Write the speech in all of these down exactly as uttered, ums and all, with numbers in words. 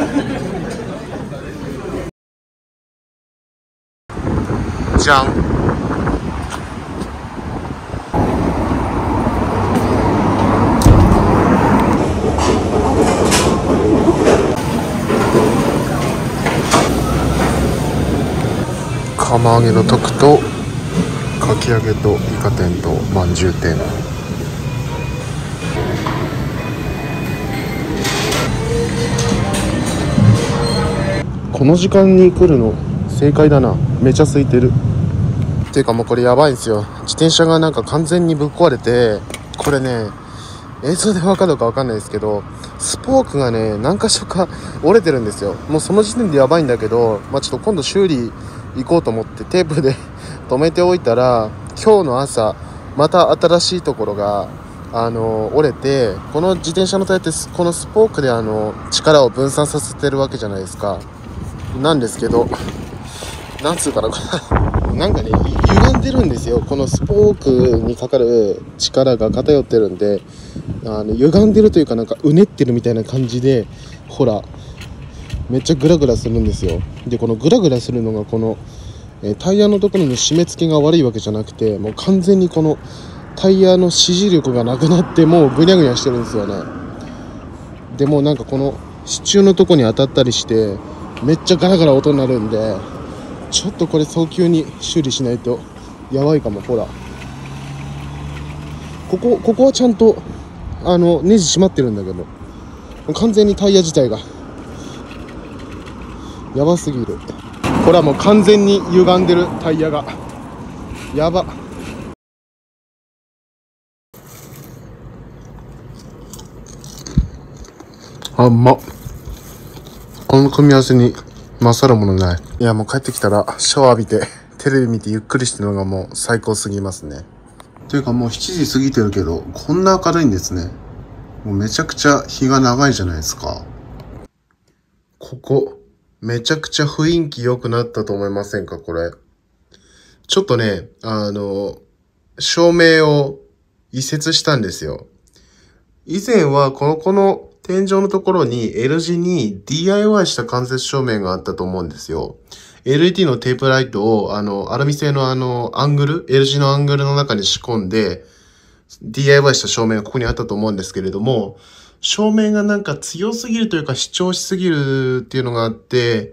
じゃん。釜揚げの特とかき揚げとイカ天とまんじゅう天。この時間に来るの正解だな。めちゃ空いてる。っていうかもうこれやばいんですよ。自転車がなんか完全にぶっ壊れて、これね映像で分かるか分かんないですけど、スポークがね何箇所か折れてるんですよ。もうその時点でやばいんだけど、まあ、ちょっと今度修理行こうと思ってテープで止めておいたら、今日の朝また新しいところがあの折れて、この自転車のタイヤってこのスポークであの力を分散させてるわけじゃないですか。なんですけど、なんつうかななんかね歪んでるんですよ。このスポークにかかる力が偏ってるんで、あの歪んでるというか、なんかうねってるみたいな感じで、ほらめっちゃグラグラするんですよ。でこのグラグラするのがこの、えー、タイヤのところの締め付けが悪いわけじゃなくて、もう完全にこのタイヤの支持力がなくなってもうぐにゃぐにゃしてるんですよね。でもなんかこの支柱のとこに当たったりしてめっちゃガラガラ音になるんで、ちょっとこれ早急に修理しないとやばいかも。ほらここここはちゃんとあのネジ閉まってるんだけど、完全にタイヤ自体がやばすぎる。これはもう完全に歪んでるタイヤがやば。あんまこの組み合わせに勝るものない。いやもう帰ってきたらシャワー浴びてテレビ見てゆっくりしてるのがもう最高すぎますね。というかもうしちじ過ぎてるけどこんな明るいんですね。もうめちゃくちゃ日が長いじゃないですか。ここめちゃくちゃ雰囲気良くなったと思いませんか？これちょっとねあの照明を移設したんですよ。以前はこのこの天井のところに L 字に ディーアイワイ した間接照明があったと思うんですよ。エルイーディー のテープライトをあのアルミ製のあのアングル L 字のアングルの中に仕込んで ディーアイワイ した照明がここにあったと思うんですけれども、照明がなんか強すぎるというか主張しすぎるっていうのがあって、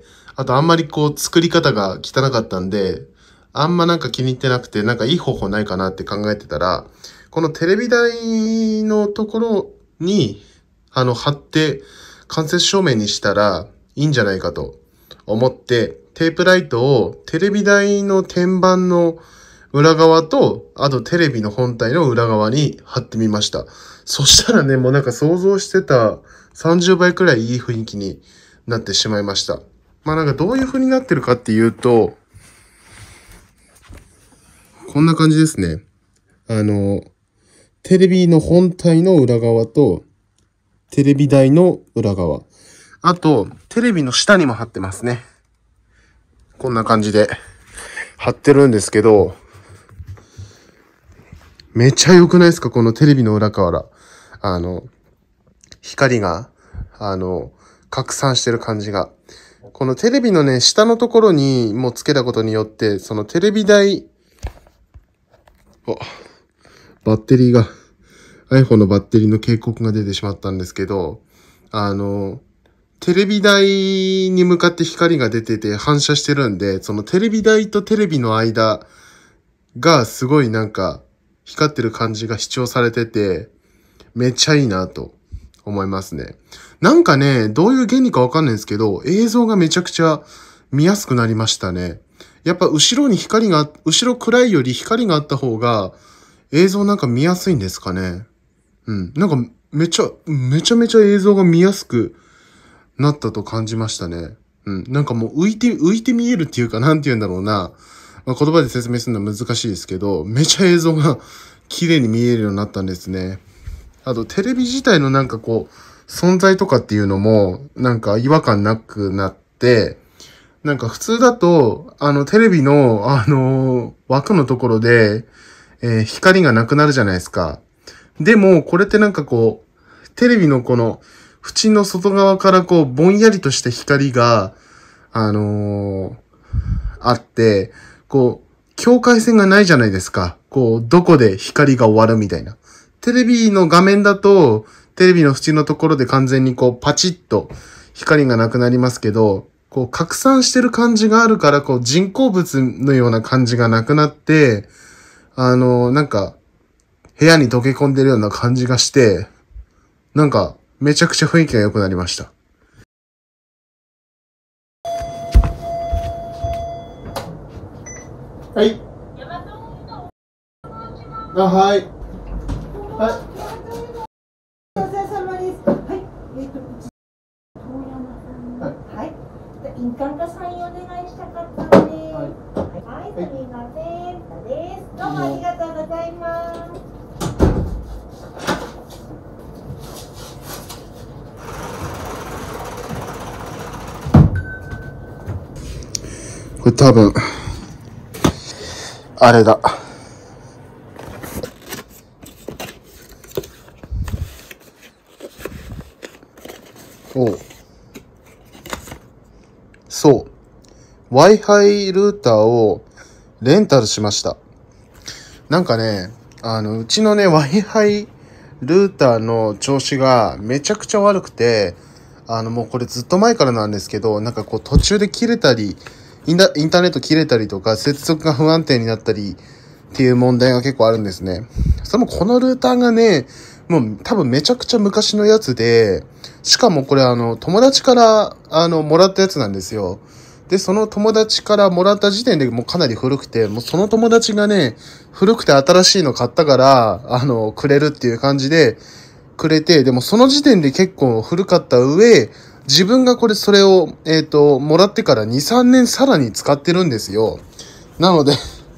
あとあんまりこう作り方が汚かったんで、あんまなんか気に入ってなくて、なんかいい方法ないかなって考えてたら、このテレビ台のところにあの貼って間接照明にしたらいいんじゃないかと思って、テープライトをテレビ台の天板の裏側と、あとテレビの本体の裏側に貼ってみました。そしたらね、もうなんか想像してたさんじゅうばいくらいいい雰囲気になってしまいました。まあなんかどういう風になってるかっていうと、こんな感じですね。あの、テレビの本体の裏側と、テレビ台の裏側。あと、テレビの下にも貼ってますね。こんな感じで貼ってるんですけど、めっちゃ良くないですか？このテレビの裏から。あの、光が、あの、拡散してる感じが。このテレビのね、下のところにもうつけたことによって、そのテレビ台、お、バッテリーが、iPhone のバッテリーの警告が出てしまったんですけど、あの、テレビ台に向かって光が出てて反射してるんで、そのテレビ台とテレビの間がすごいなんか光ってる感じが主張されてて、めっちゃいいなと思いますね。なんかね、どういう原理かわかんないんですけど、映像がめちゃくちゃ見やすくなりましたね。やっぱ後ろに光が、後ろ暗いより光があった方が映像なんか見やすいんですかね。うん。なんかめちゃ、めちゃめちゃ映像が見やすくなったと感じましたね。うん。なんかもう浮いて、浮いて見えるっていうか、なんて言うんだろうな。まあ、言葉で説明するのは難しいですけど、めちゃ映像が綺麗に見えるようになったんですね。あと、テレビ自体のなんかこう、存在とかっていうのも、なんか違和感なくなって、なんか普通だと、あの、テレビの、あのー、枠のところで、えー、光がなくなるじゃないですか。でも、これってなんかこう、テレビのこの、 縁の外側からこう、ぼんやりとした光が、あのー、あって、こう、境界線がないじゃないですか。こう、どこで光が終わるみたいな。テレビの画面だと、テレビの縁のところで完全にこう、パチッと光がなくなりますけど、こう、拡散してる感じがあるから、こう、人工物のような感じがなくなって、あのー、なんか、部屋に溶け込んでるような感じがして、なんか、めちゃくちゃ雰囲気が良くなりました。はい。あ、はい。はい。 お疲れ様です。はい。えっと、遠山さん。はい。印鑑かサインお願いしたかったので。はい。はい、すみません。です。どうもありがとうございます。 これ多分、あれだ。おう。そう。Wi-Fi ルーターをレンタルしました。なんかね、あの、うちのね、Wi-Fi ルーターの調子がめちゃくちゃ悪くて、あの、もうこれずっと前からなんですけど、なんかこう途中で切れたり、インタインターネット切れたりとか、接続が不安定になったりっていう問題が結構あるんですね。それもこのルーターがね、もう多分めちゃくちゃ昔のやつで、しかもこれあの、友達からあの、もらったやつなんですよ。で、その友達からもらった時点でもうかなり古くて、もうその友達がね、古くて新しいの買ったから、あの、くれるっていう感じでくれて、でもその時点で結構古かった上、自分がこれ、それを、えっと、もらってからに、さんねんさらに使ってるんですよ。なので、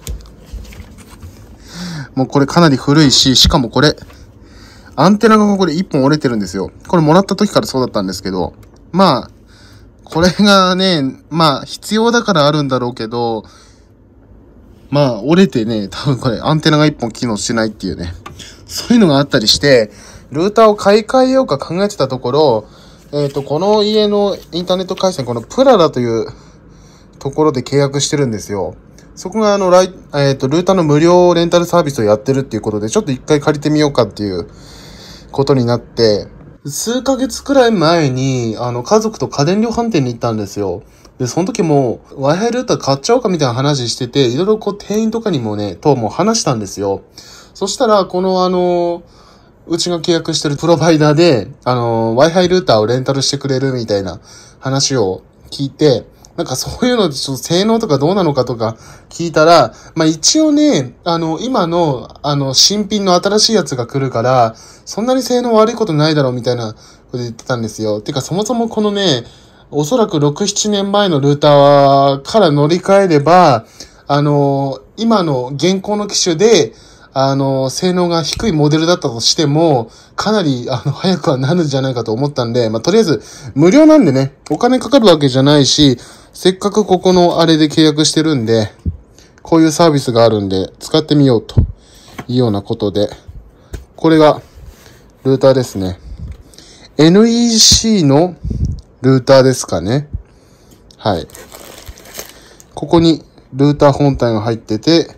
もうこれかなり古いし、しかもこれ、アンテナがこれいっぽん折れてるんですよ。これもらった時からそうだったんですけど、まあ、これがね、まあ、必要だからあるんだろうけど、まあ、折れてね、多分これアンテナがいっぽん機能してないっていうね、そういうのがあったりして、ルーターを買い替えようか考えてたところ、えっと、この家のインターネット回線、このプララというところで契約してるんですよ。そこがあの、ライ、えっと、ルーターの無料レンタルサービスをやってるっていうことで、ちょっと一回借りてみようかっていうことになって、数ヶ月くらい前に、あの、家族と家電量販店に行ったんですよ。で、その時も、Wi-Fi ルーター買っちゃおうかみたいな話してて、いろいろこう、店員とかにもね、とも話したんですよ。そしたら、このあの、うちが契約してるプロバイダーで、あの、Wi-Fi ルーターをレンタルしてくれるみたいな話を聞いて、なんかそういうのでちょっと性能とかどうなのかとか聞いたら、まあ一応ね、あの、今の、あの、新品の新しいやつが来るから、そんなに性能悪いことないだろうみたいなこと言ってたんですよ。てかそもそもこのね、おそらくろく、ななねんまえのルーターから乗り換えれば、あの、今の現行の機種で、あの、性能が低いモデルだったとしても、かなり、あの、早くはなるんじゃないかと思ったんで、まあ、とりあえず、無料なんでね、お金かかるわけじゃないし、せっかくここのあれで契約してるんで、こういうサービスがあるんで、使ってみようというようなことで、これが、ルーターですね。エヌイーシー のルーターですかね。はい。ここに、ルーター本体が入ってて、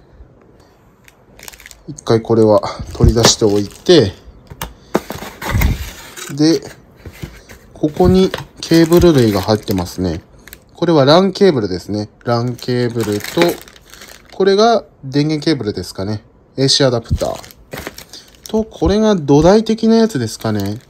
一回これは取り出しておいて、で、ここにケーブル類が入ってますね。これは ラン ケーブルですね。ラン ケーブルと、これが電源ケーブルですかね。エーシー アダプター。と、これが土台的なやつですかね。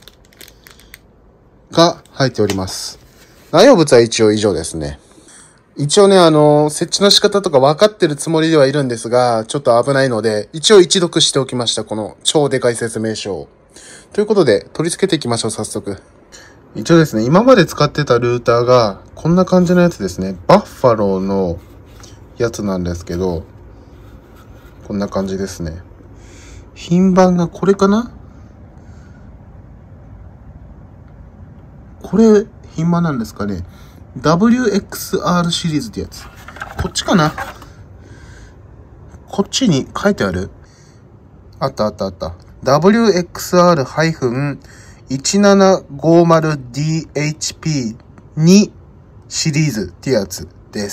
が入っております。内容物は一応以上ですね。一応ね、あの、設置の仕方とか分かってるつもりではいるんですが、ちょっと危ないので、一応一読しておきました。この超でかい説明書を。ということで、取り付けていきましょう、早速。一応ですね、今まで使ってたルーターが、こんな感じのやつですね。バッファローのやつなんですけど、こんな感じですね。品番がこれかな？これ、品番なんですかね。ダブリューエックスアール シリーズってやつ。こっちかな？こっちに書いてある？あったあったあった。ダブリューエックスアールいちななごまるディーエイチピーに シリーズってやつです。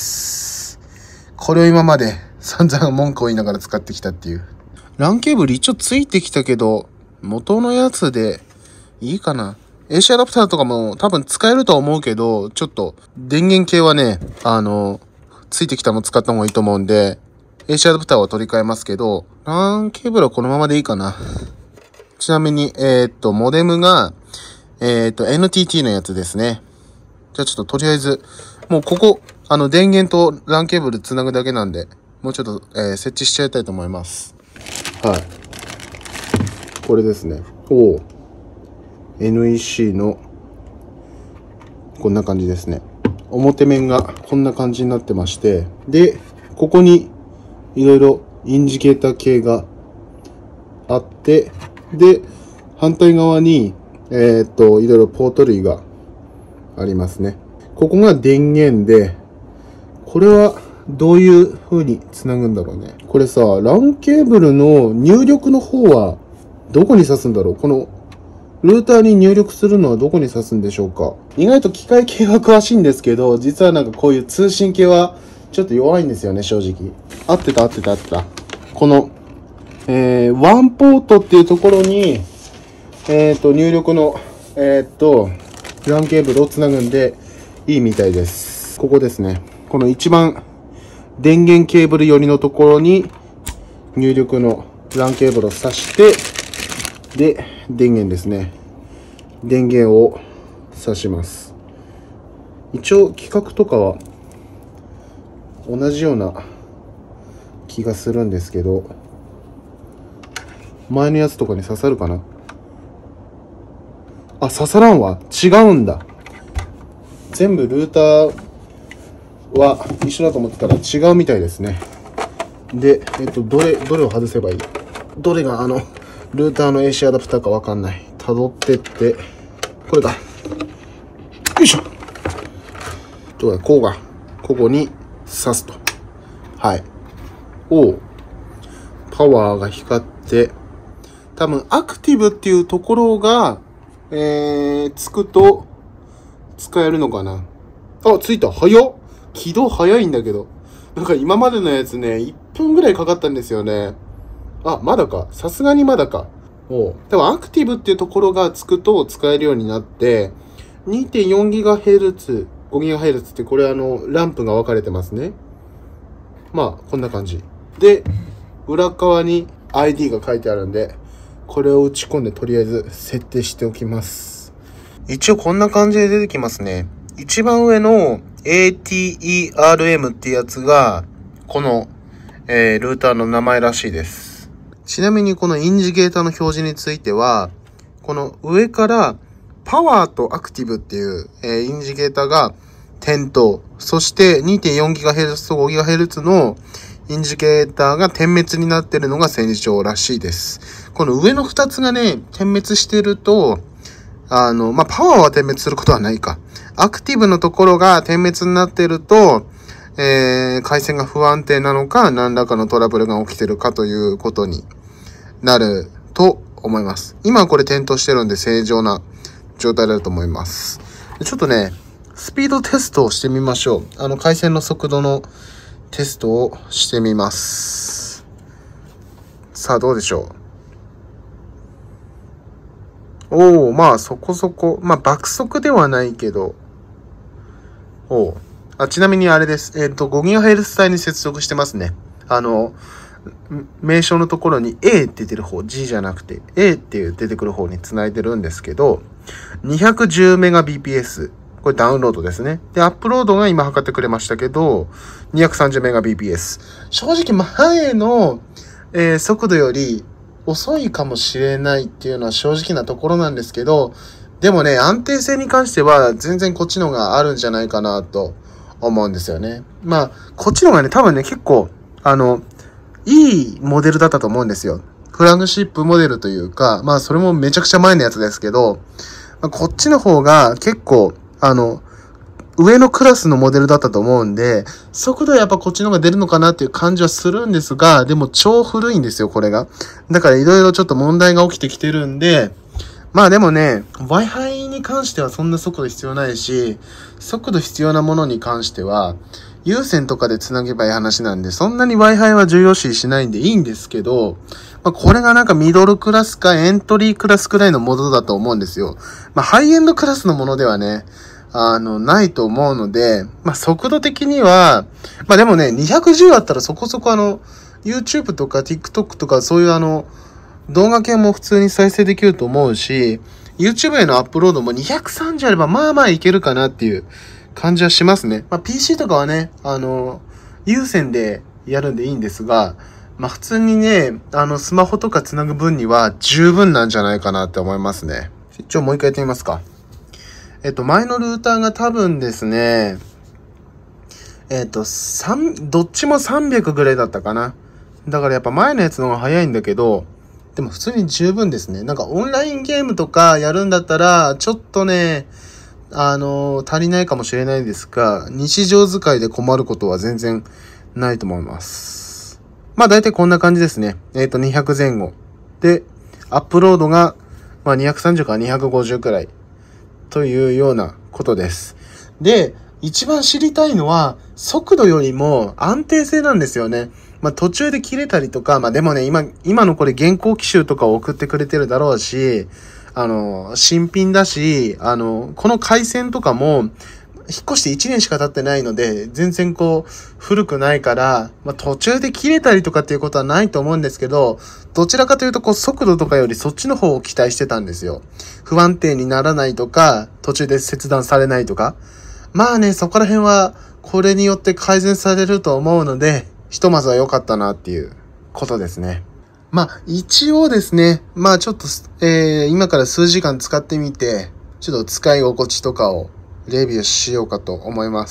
これを今まで散々文句を言いながら使ってきたっていう。ランケーブル一応ついてきたけど、元のやつでいいかな。エーシー アダプターとかも多分使えるとは思うけど、ちょっと電源系はね、あの、ついてきたの使った方がいいと思うんで、エーシー アダプターは取り替えますけど、ランケーブルはこのままでいいかな。ちなみに、えー、っと、モデムが、えー、っと、エヌティーティー のやつですね。じゃあちょっととりあえず、もうここ、あの、電源とランケーブルつなぐだけなんで、もうちょっと、えー、設置しちゃいたいと思います。はい。これですね。おー。エヌイーシー の、こんな感じですね。表面がこんな感じになってまして、で、ここにいろいろインジケーター系があって、で、反対側に、えー、っと、いろいろポート類がありますね。ここが電源で、これはどういう風につなぐんだろうね。これさ、ランケーブルの入力の方はどこに挿すんだろう。このルーターに入力するのはどこに挿すんでしょうか。意外と機械系は詳しいんですけど、実はなんかこういう通信系はちょっと弱いんですよね、正直。合ってた合ってた合ってた。この、えー、ワンポートっていうところに、えっと、入力の、えっと、ランケーブルをつなぐんでいいみたいです。ここですね。この一番電源ケーブル寄りのところに入力のランケーブルを挿して、で、電源ですね。電源を挿します。一応規格とかは同じような気がするんですけど、前のやつとかに刺さるかな。あ、刺さらんわ。違うんだ。全部ルーターは一緒だと思ってたら違うみたいですね。で、えっと、どれ、どれを外せばいい？どれがあの、ルーターの エーシー アダプターかわかんない。辿ってって、これだ。よいしょ。どうだ、こうが、ここに挿すと。はい。おう。パワーが光って、多分アクティブっていうところが、えー、つくと、使えるのかな。あ、ついた。早っ。起動早いんだけど。なんか今までのやつね、いっぷんぐらいかかったんですよね。あ、まだか。さすがにまだか。おう。多分アクティブっていうところがつくと使えるようになって、にてんよんギガヘルツ、ごギガヘルツってこれあの、ランプが分かれてますね。まあ、こんな感じ。で、裏側に アイディー が書いてあるんで、これを打ち込んでとりあえず設定しておきます。一応こんな感じで出てきますね。一番上の エーティーイーアールエム ってやつが、この、えー、ルーターの名前らしいです。ちなみにこのインジケーターの表示については、この上からパワーとアクティブっていう、えー、インジケーターが点灯。そして にてんよんギガヘルツ と ごギガヘルツ のインジケーターが点滅になっているのが正常らしいです。この上のふたつがね、点滅してると、あの、まあ、パワーは点滅することはないか。アクティブのところが点滅になっていると、えー、回線が不安定なのか、何らかのトラブルが起きてるかということになると思います。今はこれ点灯してるんで正常な状態だと思います。ちょっとね、スピードテストをしてみましょう。あの、回線の速度のテストをしてみます。さあ、どうでしょう。おー、まあそこそこ、まあ爆速ではないけど、おー。あ、ちなみにあれです。えっと、ごギガヘルツ 帯に接続してますね。あの、名称のところに A って出てる方、G じゃなくて A っていう出てくる方に繋いでるんですけど、にひゃくじゅうメガビーピーエス。これダウンロードですね。で、アップロードが今測ってくれましたけど、にひゃくさんじゅうメガビーピーエス。正直前の、えー、速度より遅いかもしれないっていうのは正直なところなんですけど、でもね、安定性に関しては全然こっちのがあるんじゃないかなと思うんですよね。まあ、こっちのがね、多分ね、結構、あの、いいモデルだったと思うんですよ。フラグシップモデルというか、まあ、それもめちゃくちゃ前のやつですけど、まあ、こっちの方が結構、あの、上のクラスのモデルだったと思うんで、速度はやっぱこっちの方が出るのかなっていう感じはするんですが、でも超古いんですよ、これが。だからいろいろちょっと問題が起きてきてるんで、 まあでもね、Wi-Fi に関してはそんな速度必要ないし、速度必要なものに関しては、有線とかで繋げばいい話なんで、そんなに Wi-Fi は重要視しないんでいいんですけど、まあこれがなんかミドルクラスかエントリークラスくらいのものだと思うんですよ。まあハイエンドクラスのものではね、あの、ないと思うので、まあ速度的には、まあでもね、にひゃくじゅうあったらそこそこあの、YouTube とか TikTok とかそういうあの、動画系も普通に再生できると思うし、YouTube へのアップロードもにひゃくさんじゅうあればまあまあいけるかなっていう感じはしますね。まあ ピーシー とかはね、あの、有線でやるんでいいんですが、まあ普通にね、あの、スマホとかつなぐ分には十分なんじゃないかなって思いますね。一応もう一回やってみますか。えっと、前のルーターが多分ですね、えっと、三、どっちもさんびゃくぐらいだったかな。だからやっぱ前のやつの方が早いんだけど、でも普通に十分ですね。なんかオンラインゲームとかやるんだったら、ちょっとね、あのー、足りないかもしれないですが、日常使いで困ることは全然ないと思います。まあ大体こんな感じですね。えっと、にひゃくぜん後。で、アップロードが、まあにひゃくさんじゅうからにひゃくごじゅうくらい。というようなことです。で、一番知りたいのは、速度よりも安定性なんですよね。まあ途中で切れたりとか、まあでもね、今、今のこれ現行機種とかを送ってくれてるだろうし、あの、新品だし、あの、この回線とかも、引っ越していちねんしか経ってないので、全然こう、古くないから、まあ途中で切れたりとかっていうことはないと思うんですけど、どちらかというとこう、速度とかよりそっちの方を期待してたんですよ。不安定にならないとか、途中で切断されないとか。まあね、そこら辺は、これによって改善されると思うので、ひとまずは良かったなっていうことですね。まあ、一応ですね、まあちょっと、えー、今から数時間使ってみて、ちょっと使い心地とかをレビューしようかと思います。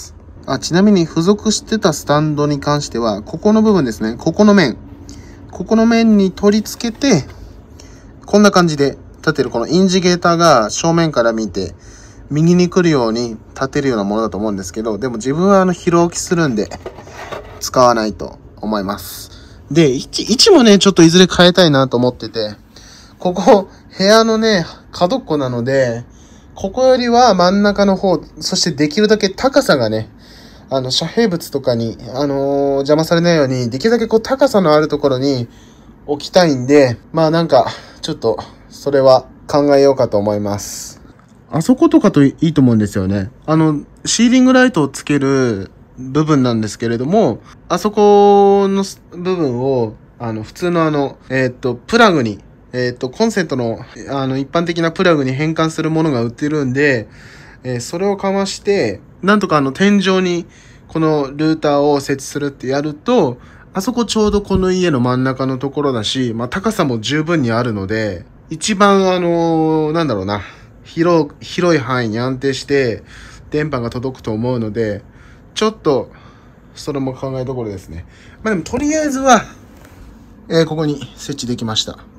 あ、ちなみに付属してたスタンドに関しては、ここの部分ですね、ここの面。ここの面に取り付けて、こんな感じで立てる、このインジゲーターが正面から見て、右に来るように立てるようなものだと思うんですけど、でも自分はあの広置きするんで、使わないと思います。で、位置、位置もね、ちょっといずれ変えたいなと思ってて、ここ、部屋のね、角っこなので、ここよりは真ん中の方、そしてできるだけ高さがね、あの、遮蔽物とかに、あのー、邪魔されないように、できるだけこう高さのあるところに置きたいんで、まあなんか、ちょっと、それは考えようかと思います。あそことかといいと思うんですよね。あの、シーリングライトをつける部分なんですけれども、あそこの部分を、あの、普通のあの、えっと、プラグに、えっと、コンセントの、あの、一般的なプラグに変換するものが売ってるんで、えー、それをかまして、なんとかあの、天井に、このルーターを設置するってやると、あそこちょうどこの家の真ん中のところだし、まあ、高さも十分にあるので、一番あのー、なんだろうな、広、広い範囲に安定して、電波が届くと思うので、ちょっと、それも考えどころですね。まあでも、とりあえずは、えー、ここに設置できました。